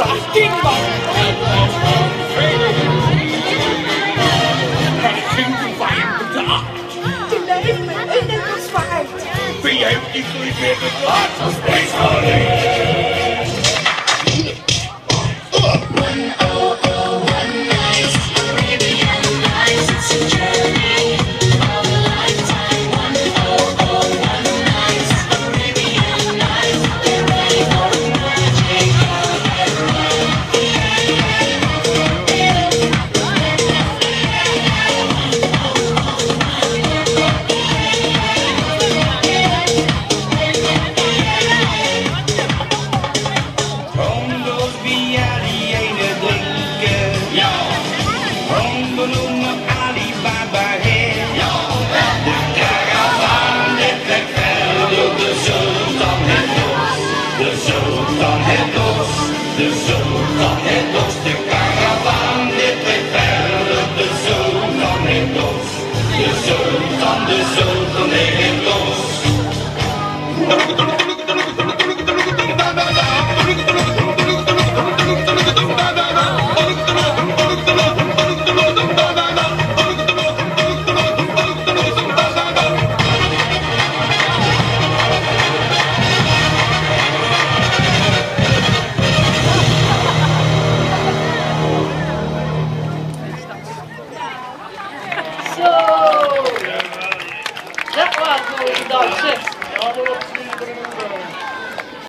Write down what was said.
18 man. Het ging verwijnd de acht. De leven in het zwaard. Wie heeft die groeit weer het laatste als Space De sultan het los, de karavaan dit trekt verder. De sultan het los, de sultan heeft los.